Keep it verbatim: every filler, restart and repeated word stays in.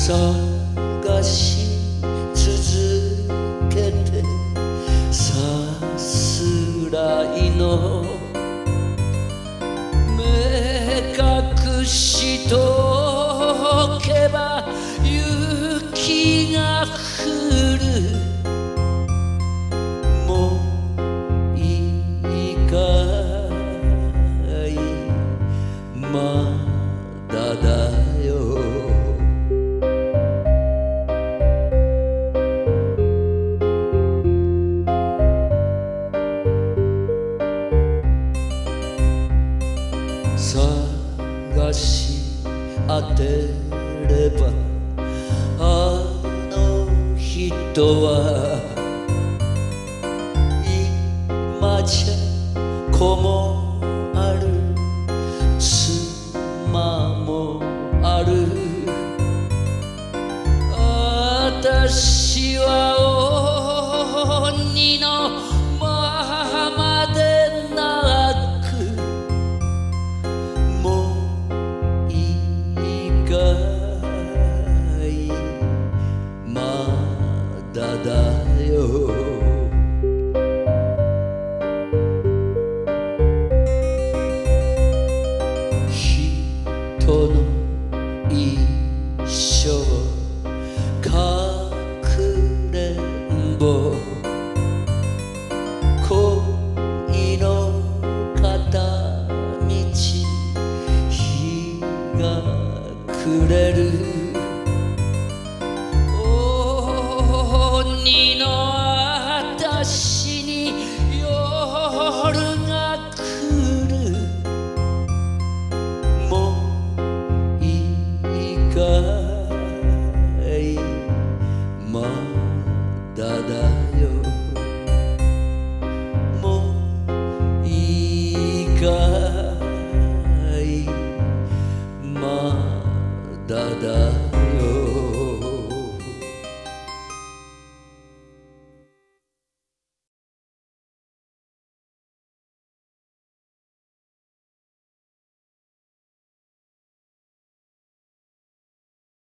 探し続けてさすらいの目隠しとけば雪が降るもういいかいまだだよ探し当てればあの人は今じゃ子もある妻もある私は鬼のままでなくもういいかいまだだよ人の一生かくれんぼ恋の片道日が暮れる鬼の私に夜が来るもういいかいまだだよもういいかいまだだよ